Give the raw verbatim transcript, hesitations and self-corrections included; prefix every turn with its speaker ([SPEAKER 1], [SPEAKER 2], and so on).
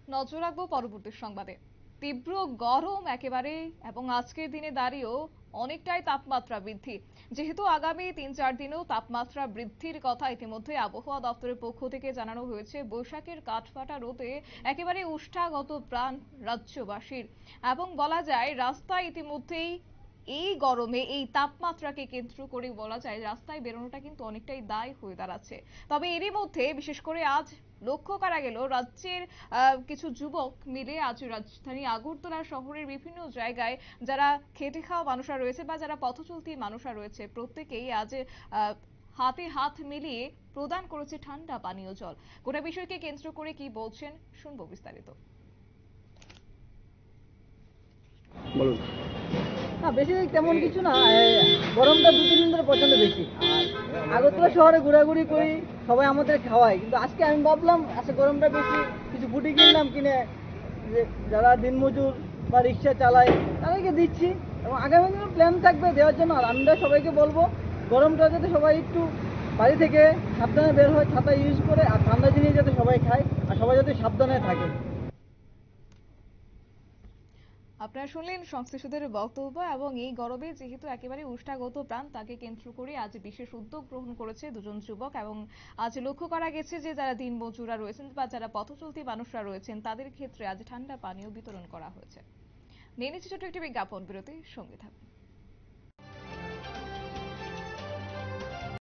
[SPEAKER 1] নজর রাখবো পরবর্তী সংবাদে। তীব্র গরম একেবারে এবং আজকের দিনে দাঁড়িয়েও অনেকটাই তাপমাত্রা বৃদ্ধি। যেহেতু আগামী তিন চার দিনেও তাপমাত্রা বৃদ্ধির কথা ইতিমধ্যে আবহাওয়া দপ্তরের পক্ষ থেকে জানানো হয়েছে। বৈশাখের কাঠফাটা রোদে একেবারে উষ্ঠাগত প্রাণ রাজ্যবাসীর, এবং বলা যায় রাস্তায় ইতিমধ্যেই এই গরমে এই তাপমাত্রাকে কেন্দ্র করে বলা যায় রাস্তায় বেরোনোটা কিন্তু অনেকটাই দায় হয়ে দাঁড়াচ্ছে। তবে এরই মধ্যে বিশেষ করে আজ লক্ষ্য করা গেল রাজ্যের কিছু যুবক মিলে আজ রাজধানী আগরতলা শহরের বিভিন্ন জায়গায় যারা খেটে খাওয়া মানুষরা রয়েছে বা যারা পথচলতি মানুষরা রয়েছে প্রত্যেকেই আজ হাতে হাত মিলিয়ে প্রদান করেছে ঠান্ডা পানীয় জল। গোটা বিষয়কে কেন্দ্র করে কি বলছেন শুনবো বিস্তারিত।
[SPEAKER 2] বলুন। না বেশি তেমন কিছু না, গরমটা দু তিন দিন ধরে প্রচন্ড বেশি। আর আগরতলা শহরে ঘোরাঘুরি করি, সবাই আমাদের খাওয়ায়, কিন্তু আজকে আমি ভাবলাম আজকে গরমটা বেশি, কিছু ফুটি কিনলাম, কিনে যারা দিনমজুর বা রিক্সা চালায় তাদেরকে দিচ্ছি, এবং আগামী দিনে প্ল্যান থাকবে দেওয়ার জন্য। আর আমরা সবাইকে বলবো গরমটা যাতে সবাই একটু বাড়ি থেকে সাবধানে বের হয়, ছাতা ইউজ করে, আর ঠান্ডা জিনিস যাতে সবাই খায়, আর সবাই যাতে সাবধানে থাকে।
[SPEAKER 1] আপনারা শুনলেন সংশ্লিষ্টদের বক্তব্য। এবং এই গরমে যেহেতু একেবারে উষ্ঠাগত প্রাণ, তাকে কেন্দ্র করে আজ বিশেষ উদ্যোগ গ্রহণ করেছে দুজন যুবক। এবং আজ লক্ষ্য করা গেছে যে যারা দিন মজুরা রয়েছেন বা যারা পথচলতি মানুষরা রয়েছেন তাদের ক্ষেত্রে আজ ঠান্ডা পানীয় বিতরণ করা হয়েছে। নিয়ে নিচ্ছে ছোট একটি বিজ্ঞাপন বিরতি, সঙ্গে থাকুন।